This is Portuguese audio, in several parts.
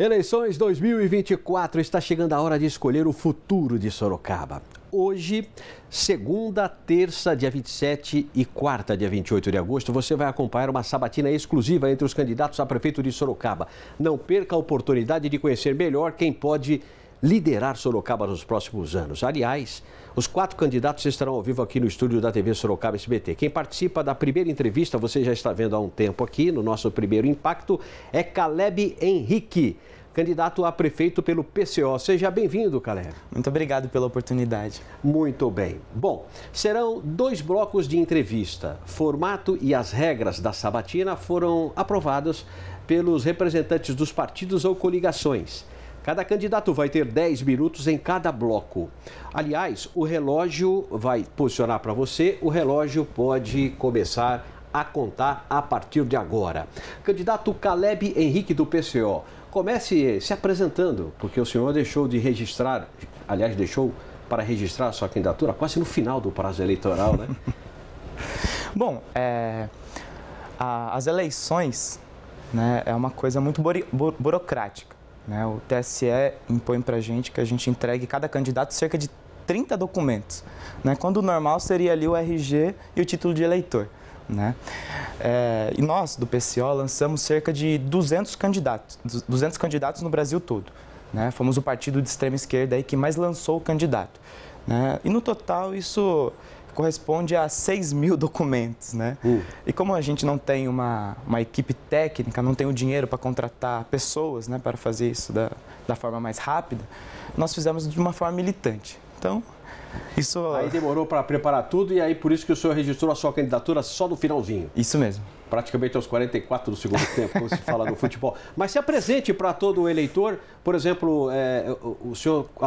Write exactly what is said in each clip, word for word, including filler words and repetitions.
Eleições dois mil e vinte e quatro, está chegando a hora de escolher o futuro de Sorocaba. Hoje, segunda, terça, dia vinte e sete e quarta, dia vinte e oito de agosto, você vai acompanhar uma sabatina exclusiva entre os candidatos a prefeito de Sorocaba. Não perca a oportunidade de conhecer melhor quem pode liderar Sorocaba nos próximos anos. Aliás, os quatro candidatos estarão ao vivo aqui no estúdio da T V Sorocaba S B T. Quem participa da primeira entrevista, você já está vendo há um tempo aqui, no nosso primeiro impacto, é Caleb Henrique, candidato a prefeito pelo P C O. Seja bem-vindo, Caleb. Muito obrigado pela oportunidade. Muito bem. Bom, serão dois blocos de entrevista. Formato e as regras da sabatina foram aprovados pelos representantes dos partidos ou coligações. Cada candidato vai ter dez minutos em cada bloco. Aliás, o relógio vai posicionar para você, o relógio pode começar a contar a partir de agora. Candidato Caleb Henrique do P C O, comece se apresentando, porque o senhor deixou de registrar, aliás, deixou para registrar a sua candidatura quase no final do prazo eleitoral, né? Bom, é, a, as eleições, né, é uma coisa muito buri, bu, burocrática. Né? O T S E impõe para a gente que a gente entregue cada candidato cerca de trinta documentos, né? Quando o normal seria ali o R G e o título de eleitor. Né? É, e nós, do P C O, lançamos cerca de duzentos candidatos, duzentos candidatos no Brasil todo. Né? Fomos o partido de extrema esquerda aí que mais lançou o candidato. Né? E no total isso corresponde a seis mil documentos. Né? Uh. E como a gente não tem uma, uma equipe técnica, não tem o dinheiro para contratar pessoas, né, para fazer isso da, da forma mais rápida, nós fizemos de uma forma militante. Então, isso... Aí demorou para preparar tudo e aí por isso que o senhor registrou a sua candidatura só no finalzinho. Isso mesmo. Praticamente aos quarenta e quatro do segundo tempo, como se fala no futebol. Mas se apresente para todo o eleitor, por exemplo, é, o senhor, a,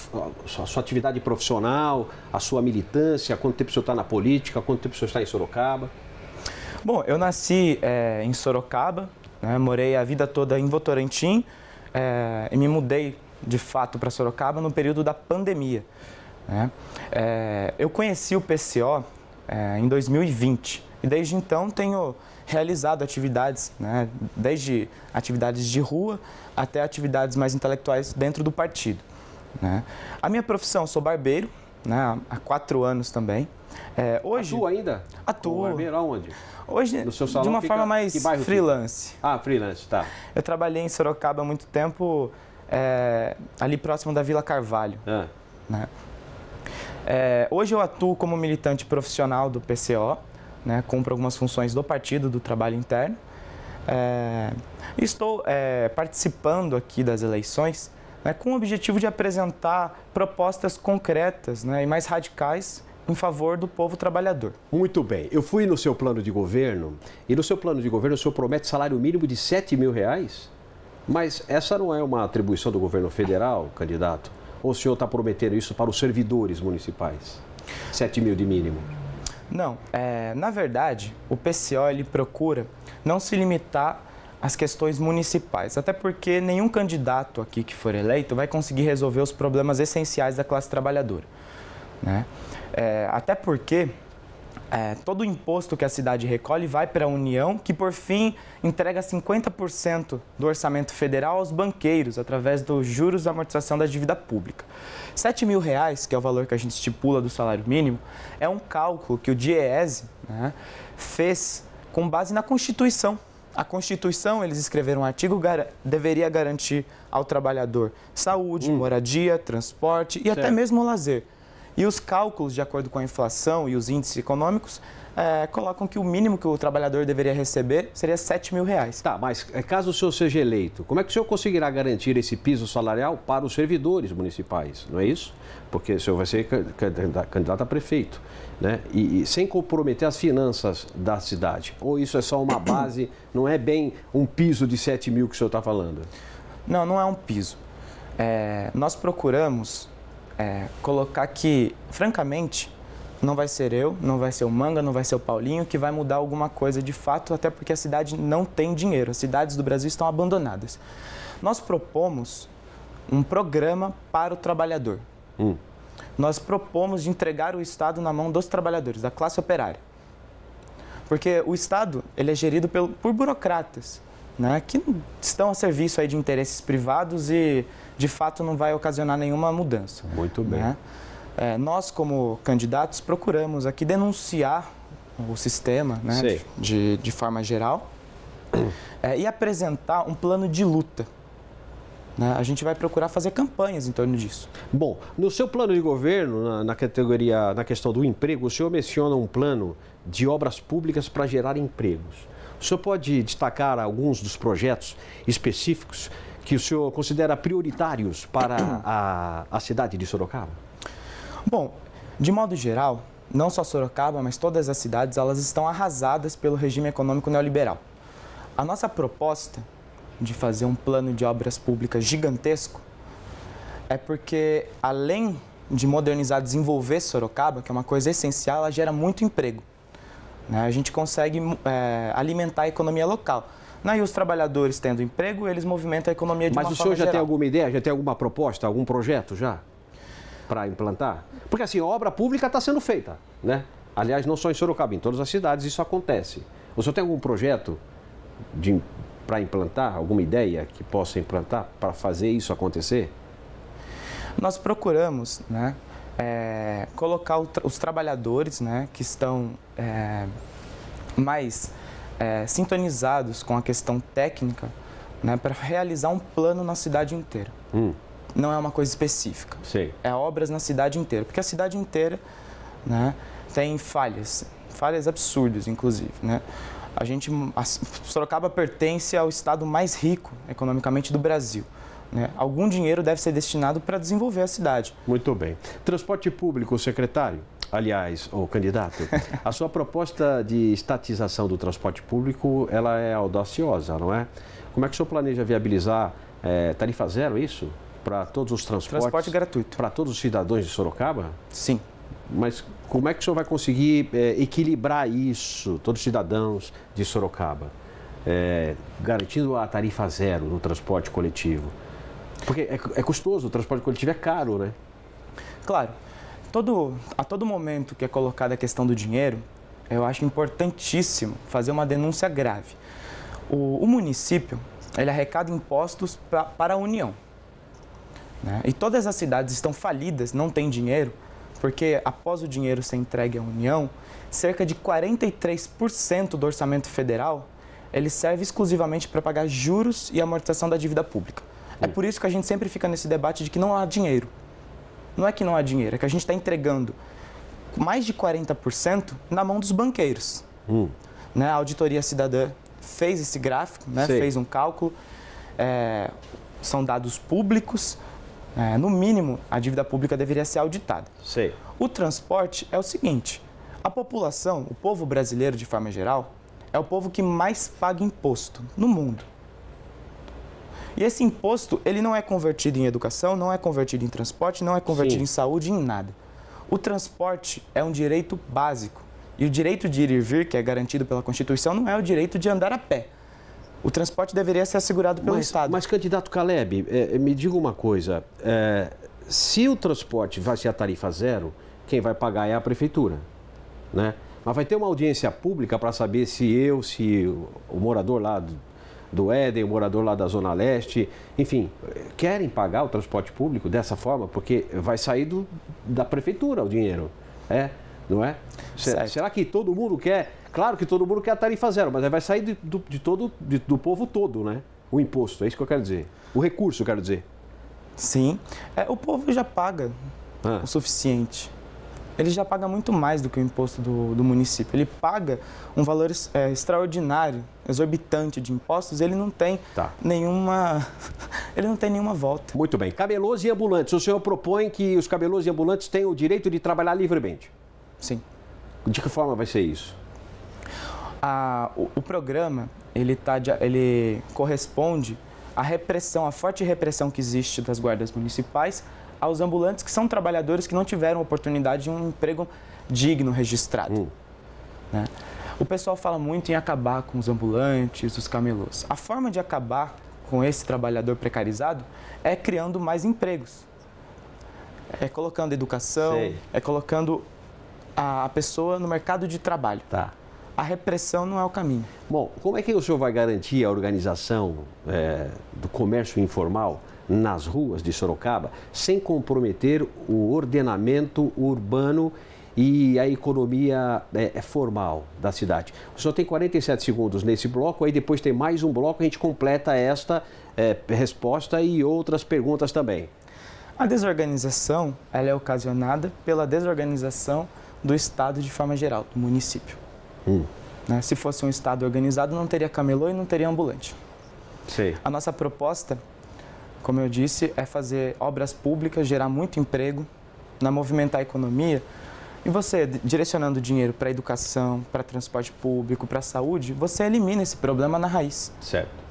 a sua atividade profissional, a sua militância, quanto tempo o senhor está na política, quanto tempo o senhor está em Sorocaba? Bom, eu nasci é, em Sorocaba, né, morei a vida toda em Votorantim é, e me mudei de fato para Sorocaba no período da pandemia. Né? É, eu conheci o P C O é, em dois mil e vinte e desde então tenho realizado atividades, né, desde atividades de rua até atividades mais intelectuais dentro do partido. Né? A minha profissão, sou barbeiro, né, há quatro anos também. É, hoje, Atua ainda? Atuo. Barbeiro aonde? Hoje, no seu salão, de uma fica, forma mais freelance. Fica? Ah, freelance, tá. Eu trabalhei em Sorocaba há muito tempo, é, ali próximo da Vila Carvalho. Ah. Né? É, hoje eu atuo como militante profissional do P C O, né, cumpro algumas funções do partido, do trabalho interno. É, estou é, participando aqui das eleições, né, com o objetivo de apresentar propostas concretas, né, e mais radicais em favor do povo trabalhador. Muito bem. Eu fui no seu plano de governo e no seu plano de governo o senhor promete salário mínimo de sete mil reais? Mas essa não é uma atribuição do governo federal, candidato? Ou o senhor está prometendo isso para os servidores municipais? sete mil de mínimo? Não. É, na verdade, o P C O ele procura não se limitar às questões municipais, até porque nenhum candidato aqui que for eleito vai conseguir resolver os problemas essenciais da classe trabalhadora. Né? É, até porque é, todo o imposto que a cidade recolhe vai para a União, que por fim entrega cinquenta por cento do orçamento federal aos banqueiros, através dos juros da amortização da dívida pública. sete mil reais, que é o valor que a gente estipula do salário mínimo, é um cálculo que o DIEESE, né, fez com base na Constituição. A Constituição, eles escreveram um artigo, gar deveria garantir ao trabalhador saúde, hum. moradia, transporte e certo. Até mesmo o lazer. E os cálculos, de acordo com a inflação e os índices econômicos, é, colocam que o mínimo que o trabalhador deveria receber seria sete mil reais. Tá, mas caso o senhor seja eleito, como é que o senhor conseguirá garantir esse piso salarial para os servidores municipais, não é isso? Porque o senhor vai ser candidato a prefeito, né? E, e sem comprometer as finanças da cidade. Ou isso é só uma base, não é bem um piso de sete mil que o senhor está falando? Não, não é um piso. É, nós procuramos... É, colocar que, francamente, não vai ser eu, não vai ser o Manga, não vai ser o Paulinho que vai mudar alguma coisa de fato, até porque a cidade não tem dinheiro, as cidades do Brasil estão abandonadas. Nós propomos um programa para o trabalhador. Hum. Nós propomos de entregar o Estado na mão dos trabalhadores, da classe operária. Porque o Estado ele é gerido pelo, por burocratas. né, que estão a serviço aí de interesses privados e, de fato, não vai ocasionar nenhuma mudança. Muito bem. Né? É, nós, como candidatos, procuramos aqui denunciar o sistema, né, de, de, de forma geral, é, e apresentar um plano de luta. Né? A gente vai procurar fazer campanhas em torno disso. Bom, no seu plano de governo, na, na categoria, na questão do emprego, o senhor menciona um plano de obras públicas para gerar empregos. O senhor pode destacar alguns dos projetos específicos que o senhor considera prioritários para a, a cidade de Sorocaba? Bom, de modo geral, não só Sorocaba, mas todas as cidades, elas estão arrasadas pelo regime econômico neoliberal. A nossa proposta de fazer um plano de obras públicas gigantesco é porque, além de modernizar, desenvolver Sorocaba, que é uma coisa essencial, ela gera muito emprego. Né? A gente consegue é, alimentar a economia local. Né? E os trabalhadores tendo emprego, eles movimentam a economia de Mas uma o forma senhor já geral. tem alguma ideia, já tem alguma proposta, algum projeto já para implantar? Porque assim, a obra pública está sendo feita, né? Aliás, não só em Sorocaba, em todas as cidades isso acontece. O senhor tem algum projeto para implantar, alguma ideia que possa implantar para fazer isso acontecer? Nós procuramos, né, é, colocar o tra os trabalhadores, né, que estão é, mais é, sintonizados com a questão técnica, né, para realizar um plano na cidade inteira. Hum. Não é uma coisa específica. Sei. É obras na cidade inteira, porque a cidade inteira, né, tem falhas, falhas absurdas, inclusive, né? A gente, a Sorocaba pertence ao estado mais rico economicamente do Brasil. Né? Algum dinheiro deve ser destinado para desenvolver a cidade. Muito bem. Transporte público, secretário, aliás, o candidato, a sua proposta de estatização do transporte público, ela é audaciosa, não é? Como é que o senhor planeja viabilizar é, tarifa zero, isso? Para todos os transportes? Transporte gratuito. Para todos os cidadãos de Sorocaba? Sim. Mas como é que o senhor vai conseguir é, equilibrar isso, todos os cidadãos de Sorocaba, é, garantindo a tarifa zero no transporte coletivo? Porque é, é custoso, o transporte coletivo é caro, né? Claro. Todo, a todo momento que é colocada a questão do dinheiro, eu acho importantíssimo fazer uma denúncia grave. O, o município, ele arrecada impostos pra, para a União. Né? E todas as cidades estão falidas, não têm dinheiro, porque após o dinheiro ser entregue à União, cerca de quarenta e três por cento do orçamento federal, ele serve exclusivamente para pagar juros e amortização da dívida pública. É por isso que a gente sempre fica nesse debate de que não há dinheiro. Não é que não há dinheiro, é que a gente está entregando mais de quarenta por cento na mão dos banqueiros. Hum. Né? A Auditoria Cidadã fez esse gráfico, né? Fez um cálculo, é, são dados públicos. É, no mínimo, a dívida pública deveria ser auditada. Sei. O transporte é o seguinte, a população, o povo brasileiro de forma geral, é o povo que mais paga imposto no mundo. E esse imposto, ele não é convertido em educação, não é convertido em transporte, não é convertido Sim. em saúde, em nada. O transporte é um direito básico. E o direito de ir e vir, que é garantido pela Constituição, não é o direito de andar a pé. O transporte deveria ser assegurado pelo mas, Estado. Mas, candidato Caleb, é, me diga uma coisa. É, se o transporte vai ser a tarifa zero, quem vai pagar é a prefeitura, né? Mas vai ter uma audiência pública para saber se eu, se o, o morador lá do, do Éden, o morador lá da Zona Leste, enfim, querem pagar o transporte público dessa forma? Porque vai sair do, da prefeitura o dinheiro, é, não é? Será, será que todo mundo quer... Claro que todo mundo quer a tarifa zero, mas vai sair de, do, de todo, de, do povo todo, né? O imposto, é isso que eu quero dizer. O recurso, eu quero dizer. Sim. É, o povo já paga ah. o suficiente. Ele já paga muito mais do que o imposto do, do município. Ele paga um valor é, extraordinário, exorbitante de impostos, ele não tem tá. nenhuma... ele não tem nenhuma volta. Muito bem. Camelôs e ambulantes. O senhor propõe que os camelôs e ambulantes tenham o direito de trabalhar livremente? Sim. De que forma vai ser isso? A, o, o programa, ele, tá de, ele corresponde à repressão, à forte repressão que existe das guardas municipais aos ambulantes, que são trabalhadores que não tiveram oportunidade de um emprego digno registrado. Hum. Né? O pessoal fala muito em acabar com os ambulantes, os camelôs. A forma de acabar com esse trabalhador precarizado é criando mais empregos. É colocando educação, Sei. é colocando a pessoa no mercado de trabalho. Tá. A repressão não é o caminho. Bom, como é que o senhor vai garantir a organização é, do comércio informal nas ruas de Sorocaba sem comprometer o ordenamento urbano e a economia é, formal da cidade? O senhor tem quarenta e sete segundos nesse bloco, aí depois tem mais um bloco, a gente completa esta é, resposta e outras perguntas também. A desorganização, ela é ocasionada pela desorganização do Estado de forma geral, do município. Hum. Né? Se fosse um Estado organizado, não teria camelô e não teria ambulante. Sei. A nossa proposta, como eu disse, é fazer obras públicas, gerar muito emprego, né? Movimentar a economia. E você, direcionando dinheiro para educação, para transporte público, para saúde, você elimina esse problema na raiz. Certo.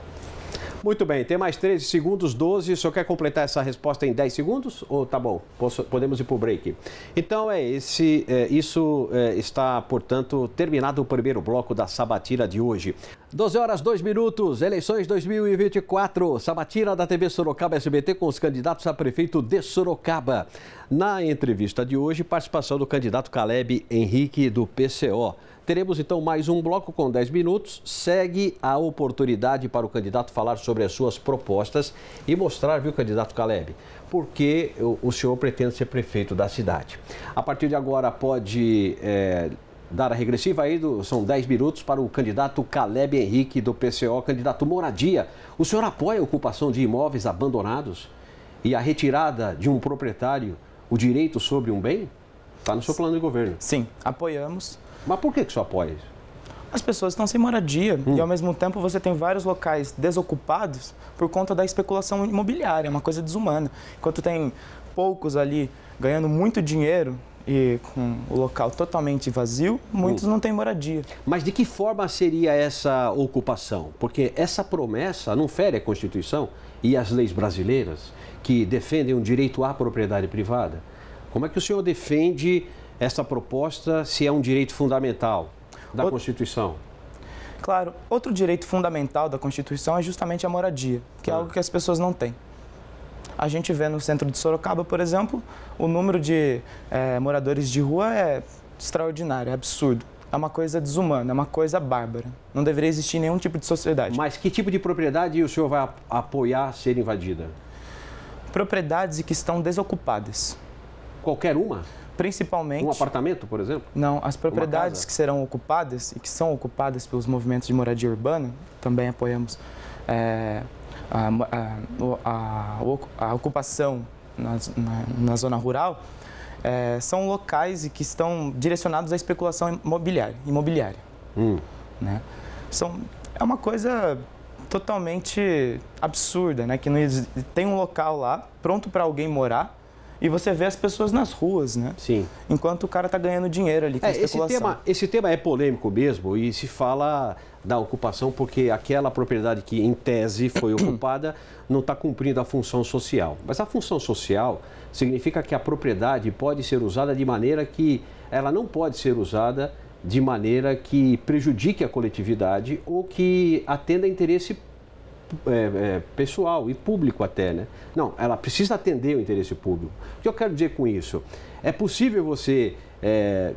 Muito bem, tem mais treze segundos, doze. O senhor quer completar essa resposta em dez segundos? Ou tá bom, posso, podemos ir para o break. Então, é esse, é, isso é, está, portanto, terminado o primeiro bloco da sabatina de hoje. doze horas, dois minutos, eleições dois mil e vinte e quatro, sabatina da T V Sorocaba S B T com os candidatos a prefeito de Sorocaba. Na entrevista de hoje, participação do candidato Caleb Henrique do P C O. Teremos então mais um bloco com dez minutos. Segue a oportunidade para o candidato falar sobre as suas propostas e mostrar, viu, candidato Caleb, por que o senhor pretende ser prefeito da cidade. A partir de agora pode é, dar a regressiva aí, do, são dez minutos para o candidato Caleb Henrique do P C O, candidato Moradia. O senhor apoia a ocupação de imóveis abandonados e a retirada de um proprietário, o direito sobre um bem? Está no seu plano de governo. Sim, apoiamos. Mas por que que o senhor apoia isso? As pessoas estão sem moradia hum. e, ao mesmo tempo, você tem vários locais desocupados por conta da especulação imobiliária, é uma coisa desumana. Enquanto tem poucos ali ganhando muito dinheiro e com o local totalmente vazio, muitos hum. não têm moradia. Mas de que forma seria essa ocupação? Porque essa promessa não fere a Constituição e as leis brasileiras que defendem o direito à propriedade privada. Como é que o senhor defende essa proposta se é um direito fundamental da Outro... Constituição? Claro, outro direito fundamental da Constituição é justamente a moradia, que ah. é algo que as pessoas não têm. A gente vê no centro de Sorocaba, por exemplo, o número de é, moradores de rua é extraordinário, é absurdo. É uma coisa desumana, é uma coisa bárbara. Não deveria existir nenhum tipo de sociedade. Mas que tipo de propriedade o senhor vai apoiar ser invadida? Propriedades que estão desocupadas. Qualquer uma? Principalmente... Um apartamento, por exemplo? Não, as propriedades que serão ocupadas e que são ocupadas pelos movimentos de moradia urbana, também apoiamos é, a, a, a, a ocupação na, na, na zona rural, é, são locais que estão direcionados à especulação imobiliária. imobiliária hum. né? São, é uma coisa totalmente absurda, né? Que não existe, tem um local lá pronto para alguém morar, e você vê as pessoas nas ruas, né? Sim. Enquanto o cara está ganhando dinheiro ali com é, a especulação. Esse tema, esse tema é polêmico mesmo e se fala da ocupação porque aquela propriedade que, em tese, foi ocupada não está cumprindo a função social. Mas a função social significa que a propriedade pode ser usada de maneira que ela não pode ser usada de maneira que prejudique a coletividade ou que atenda a interesse É, é, pessoal e público até, né? Não, ela precisa atender o interesse público. O que eu quero dizer com isso? É possível você, é,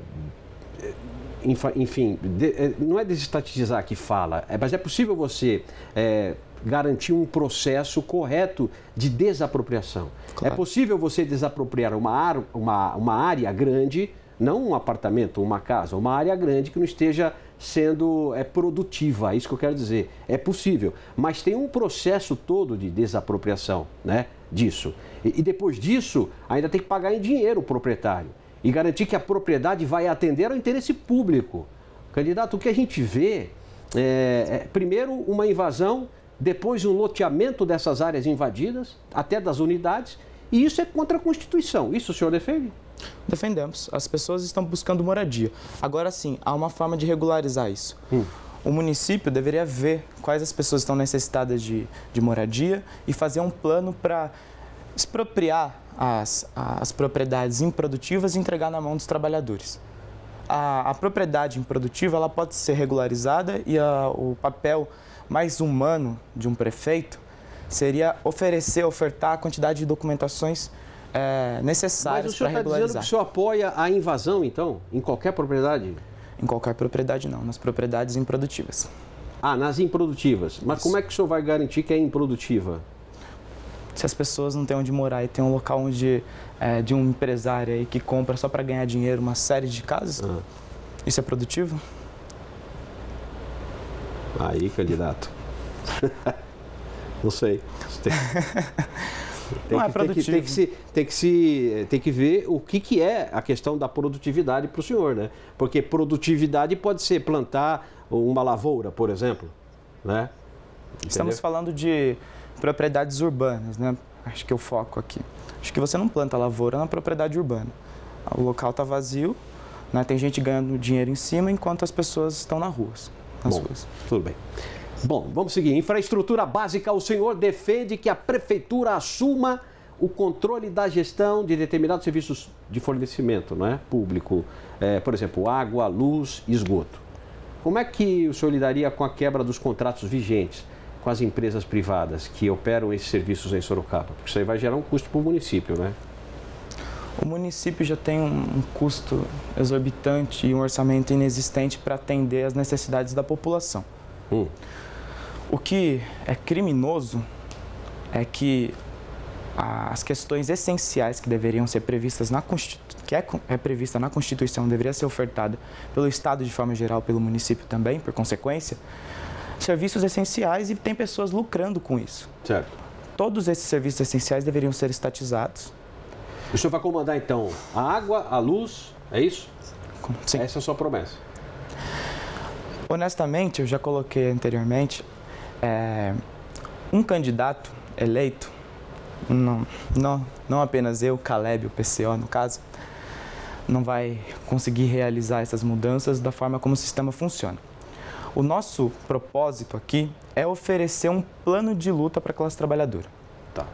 enfim, de, não é desestatizar que fala, é, mas é possível você é, garantir um processo correto de desapropriação. Claro. É possível você desapropriar uma, uma, uma área grande, não um apartamento, uma casa, uma área grande que não esteja sendo é, produtiva, é isso que eu quero dizer. É possível, mas tem um processo todo de desapropriação, né, disso. E, e depois disso, ainda tem que pagar em dinheiro o proprietário e garantir que a propriedade vai atender ao interesse público. Candidato, o que a gente vê é, é primeiro, uma invasão, depois um loteamento dessas áreas invadidas, até das unidades, e isso é contra a Constituição. Isso o senhor defende? Defendemos. As pessoas estão buscando moradia. Agora sim, há uma forma de regularizar isso. Hum. O município deveria ver quais as pessoas estão necessitadas de, de moradia e fazer um plano para expropriar as, as propriedades improdutivas e entregar na mão dos trabalhadores. A, a propriedade improdutiva ela pode ser regularizada e a, o papel mais humano de um prefeito seria oferecer, ofertar a quantidade de documentações é, necessárias para regularizar. Mas o senhor está dizendo que o senhor apoia a invasão, então, em qualquer propriedade? Em qualquer propriedade não, nas propriedades improdutivas. Ah, nas improdutivas. Mas Isso. como é que o senhor vai garantir que é improdutiva? Se as pessoas não têm onde morar e tem um local onde, é, de um empresário aí que compra só para ganhar dinheiro uma série de casas, ah. isso é produtivo? Aí, candidato. Não sei. Tem, tem, não que, é produtivo. Tem que, tem, que se, tem, que se, tem que ver o que, que é a questão da produtividade para o senhor, né? Porque produtividade pode ser plantar uma lavoura, por exemplo, né? Estamos falando de propriedades urbanas, né? Acho que é o foco aqui. Acho que você não planta lavoura na propriedade urbana. O local está vazio, né? Tem gente ganhando dinheiro em cima enquanto as pessoas estão nas ruas. Nas Bom, ruas. Tudo bem. Bom, vamos seguir. Infraestrutura básica, o senhor defende que a prefeitura assuma o controle da gestão de determinados serviços de fornecimento, não é? Público, é, por exemplo, água, luz, esgoto. Como é que o senhor lidaria com a quebra dos contratos vigentes com as empresas privadas que operam esses serviços em Sorocaba? Porque isso aí vai gerar um custo para o município, né? O município já tem um custo exorbitante e um orçamento inexistente para atender às necessidades da população. Hum. O que é criminoso é que as questões essenciais que deveriam ser previstas na Constituição, que é, é prevista na Constituição, deveria ser ofertada pelo Estado de forma geral, pelo município também, por consequência, serviços essenciais e tem pessoas lucrando com isso. Certo. Todos esses serviços essenciais deveriam ser estatizados. O senhor vai comandar, então, a água, a luz, é isso? Sim. Essa é a sua promessa. Honestamente, eu já coloquei anteriormente, é, um candidato eleito, não, não, não apenas eu, Caleb, o P C O no caso, não vai conseguir realizar essas mudanças da forma como o sistema funciona. O nosso propósito aqui é oferecer um plano de luta para a classe trabalhadora. Tá.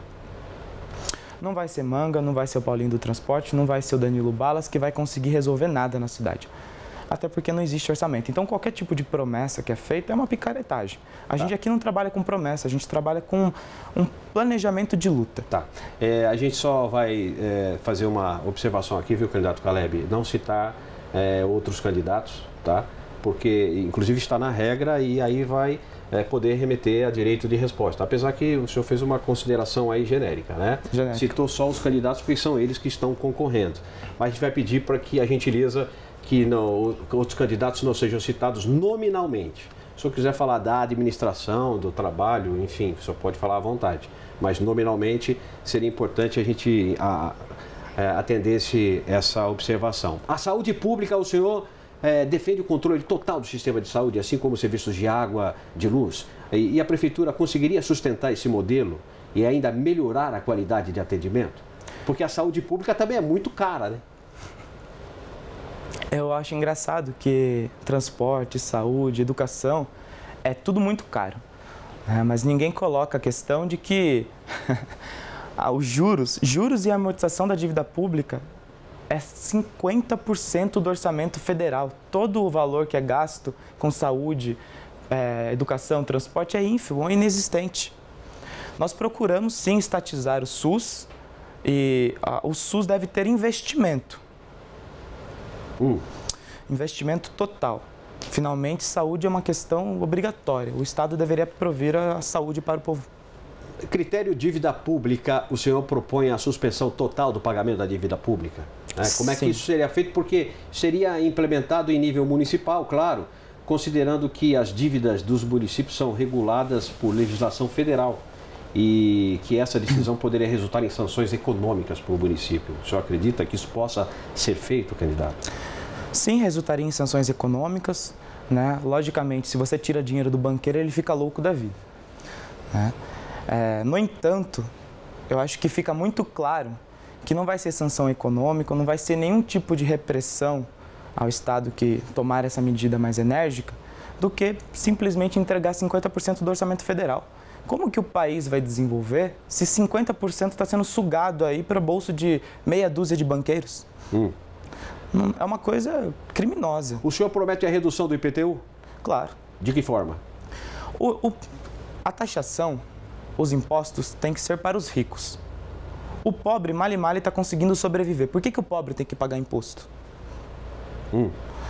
Não vai ser Manga, não vai ser o Paulinho do Transporte, não vai ser o Danilo Balas que vai conseguir resolver nada na cidade. Até porque não existe orçamento. Então, qualquer tipo de promessa que é feita é uma picaretagem. A tá. gente aqui não trabalha com promessa, a gente trabalha com um planejamento de luta. Tá. É, a gente só vai é, fazer uma observação aqui, viu, candidato Caleb? Não citar é, outros candidatos, tá? Porque, inclusive, está na regra e aí vai é, poder remeter a direito de resposta. Apesar que o senhor fez uma consideração aí genérica, né? Genérica. Citou só os candidatos porque são eles que estão concorrendo. Mas a gente vai pedir para que a gentileza que não, outros candidatos não sejam citados nominalmente. Se o senhor quiser falar da administração, do trabalho, enfim, o senhor pode falar à vontade. Mas nominalmente seria importante a gente a, a, atendesse essa observação. A saúde pública, o senhor é, defende o controle total do sistema de saúde, assim como os serviços de água, de luz. E, e a prefeitura conseguiria sustentar esse modelo e ainda melhorar a qualidade de atendimento? Porque a saúde pública também é muito cara, né? Eu acho engraçado que transporte, saúde, educação, é tudo muito caro. Né? Mas ninguém coloca a questão de que os juros, juros e amortização da dívida pública é cinquenta por cento do orçamento federal. Todo o valor que é gasto com saúde, é, educação, transporte é ínfimo, é inexistente. Nós procuramos sim estatizar o SUS e a, o SUS deve ter investimento. Uh. Investimento total. Finalmente, saúde é uma questão obrigatória. O Estado deveria prover a saúde para o povo. Critério dívida pública, o senhor propõe a suspensão total do pagamento da dívida pública? Né? Como é que Sim. isso seria feito? Porque seria implementado em nível municipal, claro, considerando que as dívidas dos municípios são reguladas por legislação federal e que essa decisão poderia resultar em sanções econômicas para o município. O senhor acredita que isso possa ser feito, candidato? Sim, resultaria em sanções econômicas, né? Logicamente, se você tira dinheiro do banqueiro, ele fica louco da vida, né? É, no entanto, eu acho que fica muito claro que não vai ser sanção econômica, não vai ser nenhum tipo de repressão ao Estado que tomar essa medida mais enérgica, do que simplesmente entregar cinquenta por cento do orçamento federal. Como que o país vai desenvolver se cinquenta por cento está sendo sugado aí para o bolso de meia dúzia de banqueiros? Hum. É uma coisa criminosa. O senhor promete a redução do I P T U? Claro. De que forma? O, o, a taxação, os impostos, tem que ser para os ricos. O pobre, mal e mal, está conseguindo sobreviver. Por que, que o pobre tem que pagar imposto? Hum.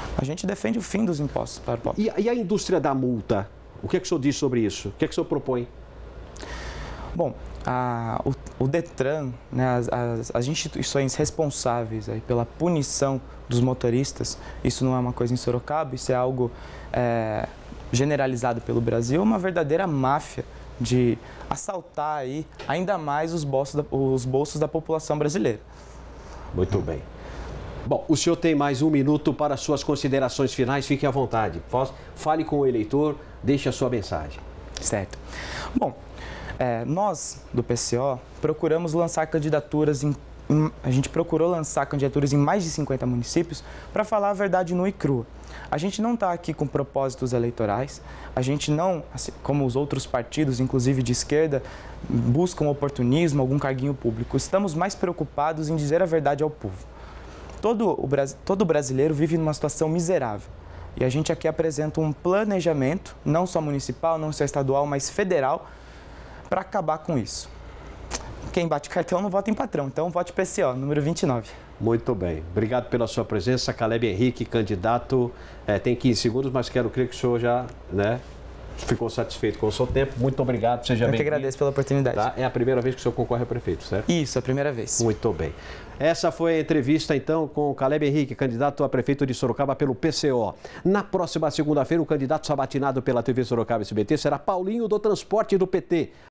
A gente defende o fim dos impostos para o pobre. E, e a indústria da multa? O que é que o senhor diz sobre isso? O que é que o senhor propõe? Bom, a, o, o Detran, né, as, as, as instituições responsáveis aí pela punição dos motoristas, isso não é uma coisa em Sorocaba, isso é algo é, generalizado pelo Brasil, uma verdadeira máfia de assaltar aí ainda mais os bolsos da, os bolsos da população brasileira. Muito bem. Bom, o senhor tem mais um minuto para suas considerações finais, fique à vontade. Fale com o eleitor, deixe a sua mensagem. Certo. Bom, é, nós do P C O procuramos lançar candidaturas em, em a gente procurou lançar candidaturas em mais de cinquenta municípios para falar a verdade nua e crua. A gente não está aqui com propósitos eleitorais, a gente não, assim, como os outros partidos, inclusive de esquerda, buscam oportunismo, algum carguinho público. Estamos mais preocupados em dizer a verdade ao povo. Todo o, todo brasileiro vive numa situação miserável. E a gente aqui apresenta um planejamento, não só municipal, não só estadual, mas federal, para acabar com isso. Quem bate cartão não vota em patrão, então vote P C O, número vinte e nove. Muito bem. Obrigado pela sua presença. Caleb Henrique, candidato, é, tem quinze segundos, mas quero crer que o senhor já, né, ficou satisfeito com o seu tempo. Muito obrigado, seja bem-vindo. Eu que agradeço pela oportunidade. Tá? É a primeira vez que o senhor concorre a prefeito, certo? Isso, a primeira vez. Muito bem. Essa foi a entrevista, então, com o Caleb Henrique, candidato a prefeito de Sorocaba pelo P C O. Na próxima segunda-feira, o candidato sabatinado pela T V Sorocaba S B T será Paulinho do Transporte do P T.